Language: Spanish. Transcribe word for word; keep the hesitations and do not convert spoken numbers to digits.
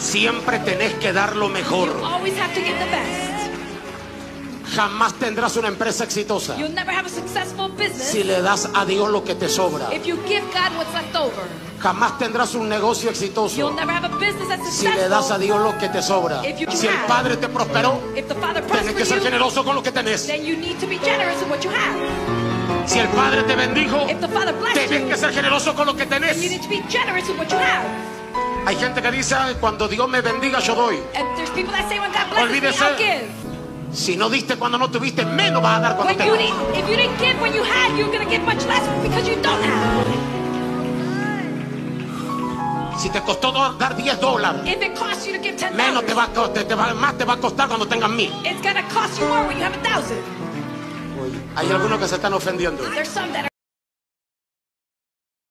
Siempre tenés que dar lo mejor. You always have to give the best. Jamás tendrás una empresa exitosa You'll never have a successful business si le das a Dios lo que te sobra. if you give God what's left over. Jamás tendrás un negocio You'll exitoso never have a business that's si le das a successful. Dios lo que te sobra. If you Si el have- Padre te prosperó, If the Father tienes que prospers ser you, generoso con lo que tenés. then you need to be generous in what you have. Si el Padre te bendijo, If the Father blessed tienes you, que ser generoso con lo que then you tenés. need to be generous in what you have. Hay gente que dice, "Ay, cuando Dios me bendiga yo doy." And there's people that say when God blesses me, Olvídese. I'll give. Si no diste cuando no tuviste, menos vas a dar cuando When you tengas. didn't, if you didn't give when you had, you're going to give much less because you don't have. Si te costó do- dar diez dólares, If it costs you to give ten menos te dollars, va, a co- te, te va- más te va a costar cuando tengas mil. it's going to cost you more when you have a thousand. Hay algunos que se están ofendiendo. There's some that are